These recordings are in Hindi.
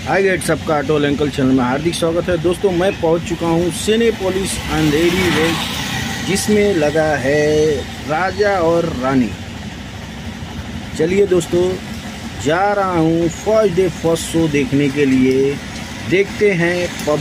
हाय गाइस, सबका ऑटो अंकल चैनल में हार्दिक स्वागत है। दोस्तों मैं पहुंच चुका हूं सिनेपोलिस अंधेरी वेस्ट, जिसमें लगा है राजा और रानी। चलिए दोस्तों, जा रहा हूं फर्स्ट डे फर्स्ट शो देखने के लिए। देखते हैं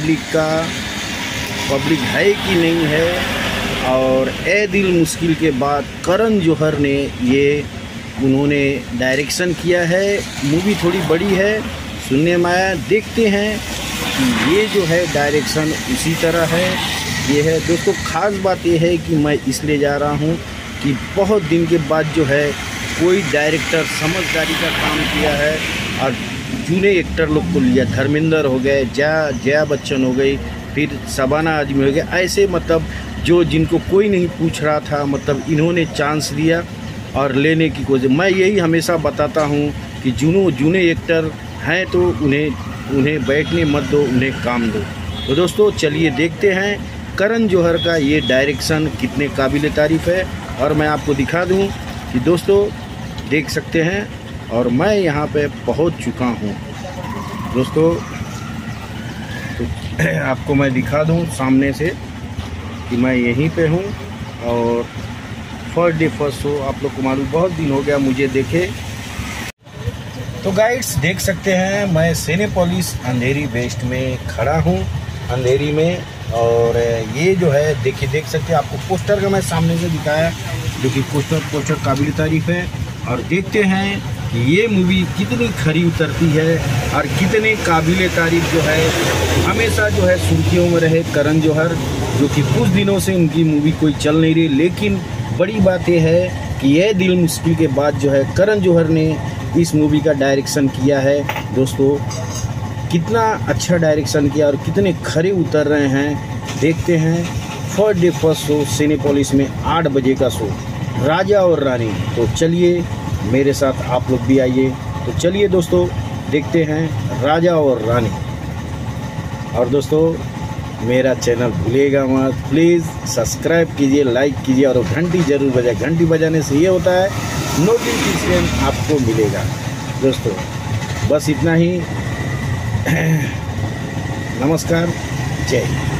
पब्लिक है कि नहीं है। और ए दिल मुश्किल के बाद करण जौहर ने उन्होंने डायरेक्शन किया है। मूवी थोड़ी बड़ी है, सुनने में आया। देखते हैं कि ये जो है डायरेक्शन उसी तरह है। ये है दोस्तों, ख़ास बात ये है कि मैं इसलिए जा रहा हूँ कि बहुत दिन के बाद जो है कोई डायरेक्टर समझदारी का काम किया है और जूने एक्टर लोग को लिया। धर्मेंद्र हो गए, जया बच्चन हो गई, फिर शबाना आजमी हो गया। ऐसे मतलब जो जिनको कोई नहीं पूछ रहा था, मतलब इन्होंने चांस दिया और लेने की कोशिश। मैं यही हमेशा बताता हूँ कि जूने एक्टर हैं तो उन्हें बैठने मत दो, उन्हें काम दो। तो दोस्तों चलिए देखते हैं करण जौहर का ये डायरेक्शन कितने काबिल तारीफ़ है। और मैं आपको दिखा दूं कि दोस्तों देख सकते हैं, और मैं यहाँ पे पहुँच चुका हूँ दोस्तों। तो आपको मैं दिखा दूं सामने से कि मैं यहीं पे हूँ। और फर्स्ट डे फर्स्ट शो आप लोग को मालूम, बहुत दिन हो गया मुझे देखे। तो गाइड्स देख सकते हैं, मैं सिनेपोलिस अंधेरी वेस्ट में खड़ा हूँ, अंधेरी में। और ये जो है देखिए, देख सकते हैं, आपको पोस्टर का मैं सामने से दिखाया, जो कि पोस्टर काबिल तारीफ़ है। और देखते हैं कि ये मूवी कितनी खरी उतरती है और कितने काबिल तारीफ़ जो है। हमेशा जो है सुर्खियों में रहे करण जौहर, जो कि कुछ दिनों से उनकी मूवी कोई चल नहीं रही। लेकिन बड़ी बात यह है कि ये दिल मुश्किल के बाद जो है करण जौहर ने इस मूवी का डायरेक्शन किया है। दोस्तों कितना अच्छा डायरेक्शन किया और कितने खरे उतर रहे हैं। देखते हैं first day first show Cinepolis में 8 बजे का शो, राजा और रानी। तो चलिए मेरे साथ आप लोग भी आइए। तो चलिए दोस्तों देखते हैं राजा और रानी। और दोस्तों मेरा चैनल भूलिएगा मत, प्लीज़ सब्सक्राइब कीजिए, लाइक कीजिए और घंटी ज़रूर बजाए। घंटी बजाने से ये होता है नोटिफिकेशन आपको मिलेगा। दोस्तों बस इतना ही। नमस्कार, जय हिंद।